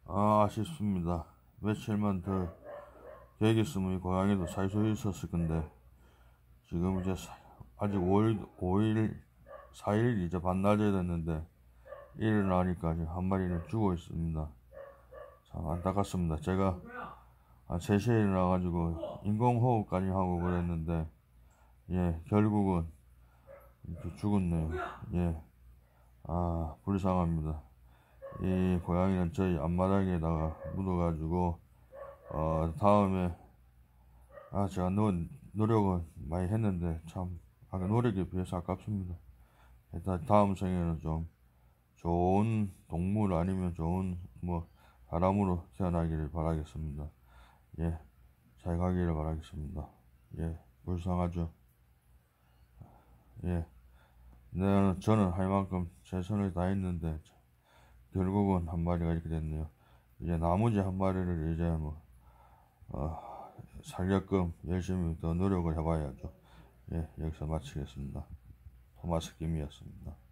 아쉽습니다. 며칠만 더 계획했으면 이 고양이도 살 수 있었을 건데, 지금 이제 아직 5일, 4일 이제 반나절 됐는데, 일어나니까 지금 한 마리는 죽어 있습니다. 참 안타깝습니다. 제가 한 3시에 일어나가지고 인공호흡까지 하고 그랬는데, 예, 결국은 죽었네요. 예, 불쌍합니다. 이 고양이는 저희 앞마당에다가 묻어가지고, 다음에, 제가 노력은 많이 했는데, 참, 노력에 비해서 아깝습니다. 일단 다음 생에는 좀 좋은 동물 아니면 좋은, 사람으로 태어나기를 바라겠습니다. 예, 잘 가기를 바라겠습니다. 예, 불쌍하죠. 예, 저는 할 만큼 최선을 다했는데, 결국은 한 마리가 이렇게 됐네요. 이제 나머지 한 마리를 이제 살려끔 열심히 더 노력을 해봐야죠. 예, 여기서 마치겠습니다. 토마스 김이었습니다.